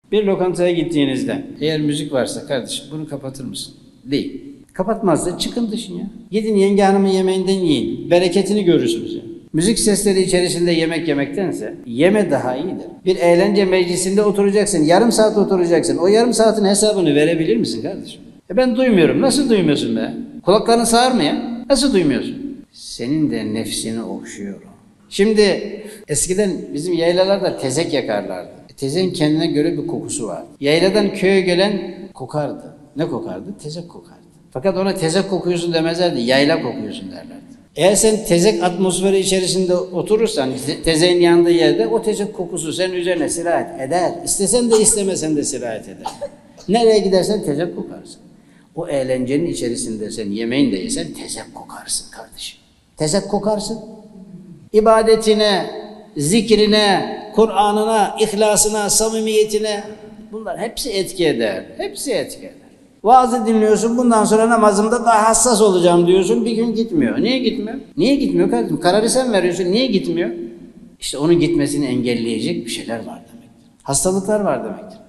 Bir lokantaya gittiğinizde eğer müzik varsa kardeşim bunu kapatır mısın? Değil. Kapatmazsa çıkın dışına. Gidin yenge hanımın yemeğinden yiyin. Bereketini görürsünüz ya. Müzik sesleri içerisinde yemek yemektense yeme daha iyidir. Bir eğlence meclisinde oturacaksın. Yarım saat oturacaksın. O yarım saatin hesabını verebilir misin kardeşim? Ben duymuyorum. Nasıl duymuyorsun be? Kulakların sağır mı ya? Nasıl duymuyorsun? Senin de nefsini okşuyor. Şimdi eskiden bizim yaylalarda tezek yakarlardı. Tezeğin kendine göre bir kokusu vardı. Yayladan köye gelen kokardı. Ne kokardı? Tezek kokardı. Fakat ona tezek kokuyorsun demezlerdi. Yayla kokuyorsun derlerdi. Eğer sen tezek atmosferi içerisinde oturursan, tezeğin yandığı yerde o tezek kokusu senin üzerine sirayet eder. İstesen de istemesen de sirayet eder. Nereye gidersen tezek kokarsın. O eğlencenin içerisinde sen yemeğini de yesen tezek kokarsın kardeşim. Tezek kokarsın. İbadetine, zikrine, Kur'an'ına, ihlasına, samimiyetine bunlar hepsi etki eder. Hepsi etki eder. Vaazı dinliyorsun, bundan sonra namazımda daha hassas olacağım diyorsun, bir gün gitmiyor. Niye gitmiyor? Niye gitmiyor kardeşim? Kararı sen veriyorsun, niye gitmiyor? İşte onun gitmesini engelleyecek bir şeyler var demektir. Hastalıklar var demektir.